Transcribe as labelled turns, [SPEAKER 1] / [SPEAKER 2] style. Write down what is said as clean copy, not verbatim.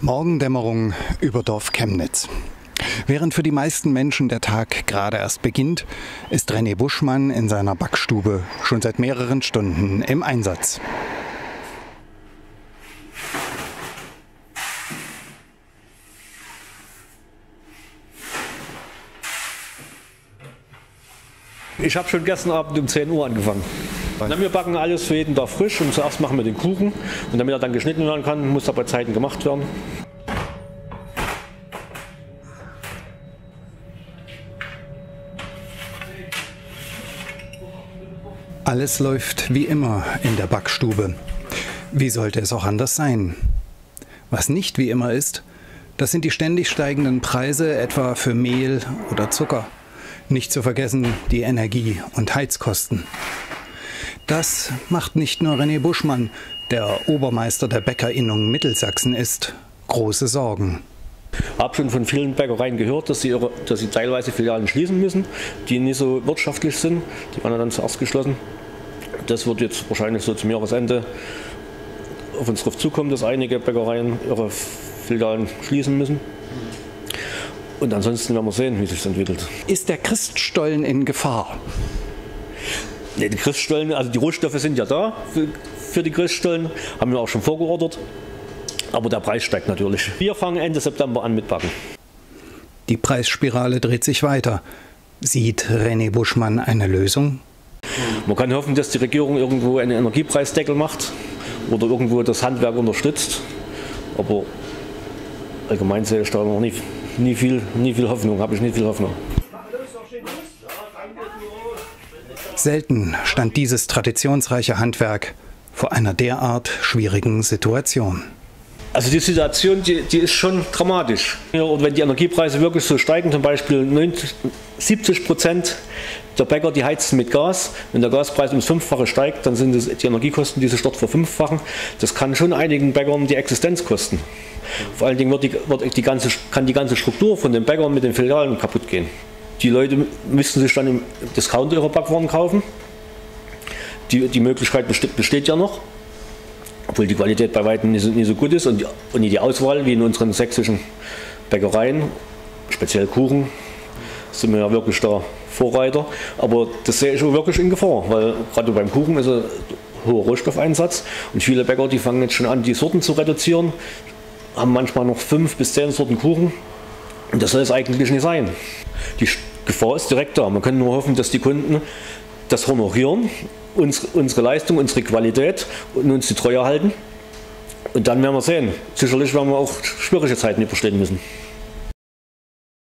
[SPEAKER 1] Morgendämmerung über Dorf Chemnitz. Während für die meisten Menschen der Tag gerade erst beginnt, ist René Buschmann in seiner Backstube schon seit mehreren Stunden im Einsatz.
[SPEAKER 2] Ich habe schon gestern Abend um 10 Uhr angefangen. Wir backen alles für jeden Tag frisch und zuerst machen wir den Kuchen. Und damit er dann geschnitten werden kann, muss er bei Zeiten gemacht werden.
[SPEAKER 1] Alles läuft wie immer in der Backstube. Wie sollte es auch anders sein? Was nicht wie immer ist, das sind die ständig steigenden Preise, etwa für Mehl oder Zucker. Nicht zu vergessen die Energie- und Heizkosten. Das macht nicht nur René Buschmann, der Obermeister der Bäckerinnung Mittelsachsen ist, große Sorgen.
[SPEAKER 2] Ich habe schon von vielen Bäckereien gehört, dass sie teilweise Filialen schließen müssen, die nicht so wirtschaftlich sind. Die werden dann zuerst geschlossen. Das wird jetzt wahrscheinlich so zum Jahresende auf uns drauf zukommen, dass einige Bäckereien ihre Filialen schließen müssen. Und ansonsten werden wir sehen, wie sich das entwickelt.
[SPEAKER 1] Ist der Christstollen in Gefahr?
[SPEAKER 2] Nee, die Christstollen, also die Rohstoffe sind ja da für die Christstollen, haben wir auch schon vorgeordert. Aber der Preis steigt natürlich. Wir fangen Ende September an mit Backen.
[SPEAKER 1] Die Preisspirale dreht sich weiter. Sieht René Buschmann eine Lösung?
[SPEAKER 2] Man kann hoffen, dass die Regierung irgendwo einen Energiepreisdeckel macht oder irgendwo das Handwerk unterstützt. Aber allgemein sehe ich da noch nie viel Hoffnung, habe ich nicht viel Hoffnung.
[SPEAKER 1] Selten stand dieses traditionsreiche Handwerk vor einer derart schwierigen Situation.
[SPEAKER 2] Also die Situation, die ist schon dramatisch. Und wenn die Energiepreise wirklich so steigen, zum Beispiel 70% der Bäcker, die heizen mit Gas. Wenn der Gaspreis ums Fünffache steigt, dann sind es die Energiekosten, die sich dort verfünffachen. Das kann schon einigen Bäckern die Existenz kosten. Vor allen Dingen kann die ganze Struktur von den Bäckern mit den Filialen kaputt gehen. Die Leute müssten sich dann im Discounter ihre Backwaren kaufen. Die Möglichkeit besteht ja noch, obwohl die Qualität bei weitem nicht so gut ist und nicht die Auswahl wie in unseren sächsischen Bäckereien, speziell Kuchen, sind wir ja wirklich da Vorreiter. Aber das sehe ich auch wirklich in Gefahr, weil gerade beim Kuchen ist ein hoher Rohstoffeinsatz und viele Bäcker, die fangen jetzt schon an, die Sorten zu reduzieren, haben manchmal noch 5 bis 10 Sorten Kuchen und das soll es eigentlich nicht sein. Die Gefahr ist direkt da. Man kann nur hoffen, dass die Kunden das honorieren, unsere Leistung, unsere Qualität und uns die Treue halten. Und dann werden wir sehen. Sicherlich werden wir auch schwierige Zeiten überstehen müssen.